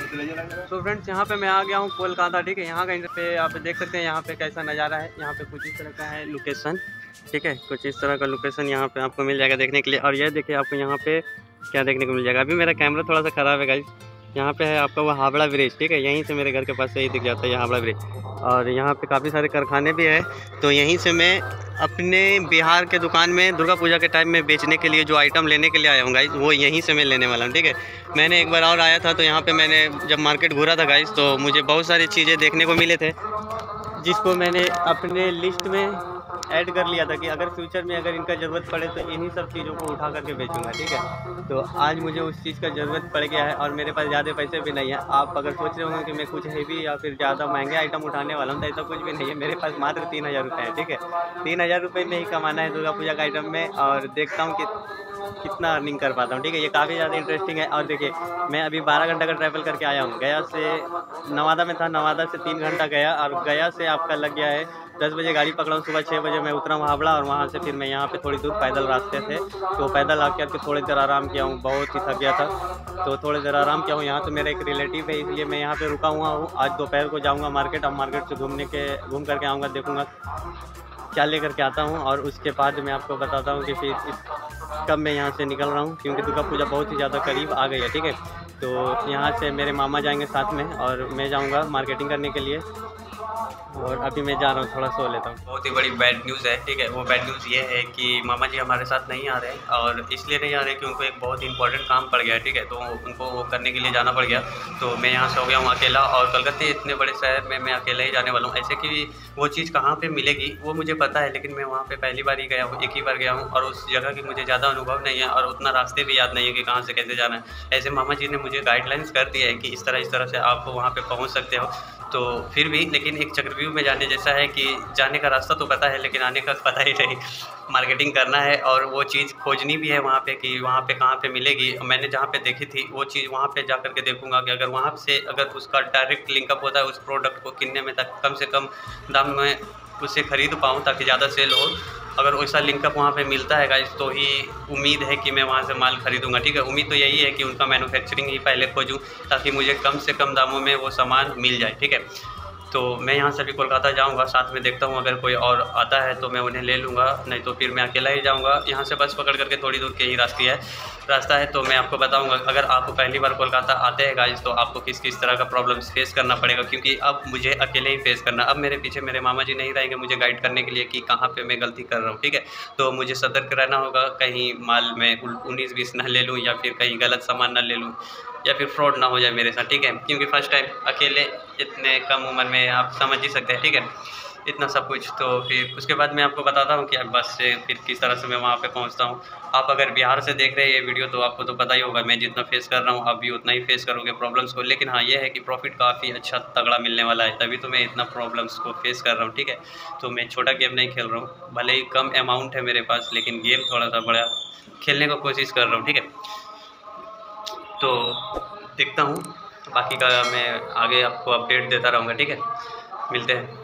तो फ्रेंड्स यहाँ पे मैं आ गया हूँ कोलकाता, ठीक है। यहाँ का पे आप देख सकते हैं यहाँ पे कैसा नज़ारा है। यहाँ पे कुछ इस तरह का है लोकेशन, ठीक है। कुछ इस तरह का लोकेशन यहाँ पे आपको मिल जाएगा देखने के लिए। और ये देखिए आपको यहाँ पे क्या देखने को मिल जाएगा। अभी मेरा कैमरा थोड़ा सा ख़राब है गाइस। यहाँ पे है आपका वो हावड़ा ब्रिज, ठीक है। यहीं से मेरे घर के पास से ही दिख जाता है ये हावड़ा ब्रिज। और यहाँ पे काफ़ी सारे कारखाने भी है। तो यहीं से मैं अपने बिहार के दुकान में दुर्गा पूजा के टाइम में बेचने के लिए जो आइटम लेने के लिए आया हूँ गाइस, वो यहीं से मैं लेने वाला हूँ, ठीक है। मैंने एक बार और आया था तो यहाँ पे मैंने जब मार्केट घूरा था गाइस, तो मुझे बहुत सारी चीज़ें देखने को मिले थे, जिसको मैंने अपने लिस्ट में ऐड कर लिया था कि अगर फ्यूचर में अगर इनका ज़रूरत पड़े तो इन्हीं सब चीज़ों को उठा करके बेचूंगा, ठीक है। तो आज मुझे उस चीज़ का ज़रूरत पड़ गया है और मेरे पास ज़्यादा पैसे भी नहीं है। आप अगर सोच रहे होंगे कि मैं कुछ हैवी या फिर ज़्यादा महंगे आइटम उठाने वाला हूँ, तो ऐसा कुछ भी नहीं है। मेरे पास मात्र 3000 रुपये है, ठीक है। 3000 रुपये में ही कमाना है दुर्गा पूजा का आइटम में। और देखता हूँ कि कितना अर्निंग कर पाता हूँ, ठीक है। ये काफ़ी ज़्यादा इंटरेस्टिंग है। और देखिए मैं अभी 12 घंटा का ट्रैवल करके आया हूँ। गया से नवादा में था, नवादा से 3 घंटा गया, और गया से आपका लग गया है 10 बजे गाड़ी पकड़ा हूँ, सुबह 6 बजे मैं उतरा हूँ हावड़ा। और वहाँ से फिर मैं यहाँ पे थोड़ी दूर पैदल रास्ते थे, तो पैदल आकर के थोड़ी देर आराम किया हूँ। बहुत ही थक गया था तो थोड़ी देर आराम किया हूँ। यहाँ तो मेरा एक रिलेटिव है, इसलिए मैं यहाँ पे रुका हुआ हूँ। आज दोपहर को जाऊँगा मार्केट। अब मार्केट से घूम करके आऊँगा, देखूँगा क्या लेकर के आता हूँ। और उसके बाद मैं आपको बताता हूँ कि फिर कब मैं यहाँ से निकल रहा हूँ, क्योंकि दुर्गा पूजा बहुत ही ज़्यादा करीब आ गई है, ठीक है। तो यहाँ से मेरे मामा जाएंगे साथ में और मैं जाऊँगा मार्केटिंग करने के लिए। और अभी मैं जा रहा हूँ, थोड़ा सो लेता हूँ। बहुत ही बड़ी बैड न्यूज़ है, ठीक है। वो बैड न्यूज़ ये है कि मामा जी हमारे साथ नहीं आ रहे हैं, और इसलिए नहीं आ रहे कि उनको एक बहुत इंपॉर्टेंट काम पड़ गया है, ठीक है। तो उनको वो करने के लिए जाना पड़ गया। तो मैं यहाँ से हो गया हूँ अकेला, और कलकत्ते इतने बड़े शहर में मैं अकेला ही जाने वाला हूँ। ऐसे कि वो चीज़ कहाँ पर मिलेगी वो मुझे पता है, लेकिन मैं वहाँ पर पहली बार ही गया हूँ, एक ही बार गया हूँ। और उस जगह की मुझे ज़्यादा अनुभव नहीं है, और उतना रास्ते भी याद नहीं है कि कहाँ से कैसे जाना है। ऐसे मामा जी ने मुझे गाइडलाइंस कर दिया है कि इस तरह से आप वहाँ पर पहुँच सकते हो। तो फिर भी लेकिन एक चक्रव्यूह में जाने जैसा है कि जाने का रास्ता तो पता है, लेकिन आने का पता ही नहीं। मार्केटिंग करना है और वो चीज़ खोजनी भी है वहाँ पे कि वहाँ पे कहाँ पे मिलेगी। मैंने जहाँ पे देखी थी वो चीज़ वहाँ पे जा कर के देखूँगा कि अगर वहाँ से अगर उसका डायरेक्ट लिंकअप होता है उस प्रोडक्ट को किनने में तक कम से कम दाम में उसे ख़रीद पाऊँ ताकि ज़्यादा सेल हो। अगर वैसा लिंकअप वहाँ पे मिलता है गाइस, तो ही उम्मीद है कि मैं वहाँ से माल ख़रीदूँगा, ठीक है। उम्मीद तो यही है कि उनका मैन्युफैक्चरिंग ही पहले खोजूँ ताकि मुझे कम से कम दामों में वो सामान मिल जाए, ठीक है। तो मैं यहाँ से अभी कोलकाता जाऊँगा, साथ में देखता हूँ अगर कोई और आता है तो मैं उन्हें ले लूँगा, नहीं तो फिर मैं अकेला ही जाऊँगा। यहाँ से बस पकड़ करके थोड़ी दूर के ही रास्ता है। तो मैं आपको बताऊँगा अगर आप पहली बार कोलकाता आते हैं गाइस, तो आपको किस किस तरह का प्रॉब्लम्स फेस करना पड़ेगा, क्योंकि अब मुझे अकेले ही फेस करना। अब मेरे पीछे मेरे मामा जी नहीं रहेंगे मुझे गाइड करने के लिए कि कहाँ पर मैं गलती कर रहा हूँ, ठीक है। तो मुझे सतर्क रहना होगा, कहीं माल में 19-20 ना ले लूँ, या फिर कहीं गलत सामान ना ले लूँ, या फिर फ्रॉड ना हो जाए मेरे साथ, ठीक है। क्योंकि फ़र्स्ट टाइम अकेले इतने कम उम्र में आप समझ ही सकते हैं, ठीक है, इतना सब कुछ। तो फिर उसके बाद मैं आपको बताता हूँ कि बस से फिर किस तरह से मैं वहाँ पे पहुँचता हूँ। आप अगर बिहार से देख रहे हैं ये वीडियो तो आपको तो पता ही होगा मैं जितना फेस कर रहा हूँ आप भी उतना ही फेस करोगे प्रॉब्लम्स को। लेकिन हाँ, ये है कि प्रॉफिट काफ़ी अच्छा तगड़ा मिलने वाला है, तभी तो मैं इतना प्रॉब्लम्स को फेस कर रहा हूँ, ठीक है। तो मैं छोटा गेम नहीं खेल रहा हूँ, भले ही कम अमाउंट है मेरे पास, लेकिन गेम थोड़ा सा बड़ा खेलने की कोशिश कर रहा हूँ, ठीक है। तो देखता हूँ बाकी का मैं आगे आपको अपडेट देता रहूँगा, ठीक है। मिलते हैं।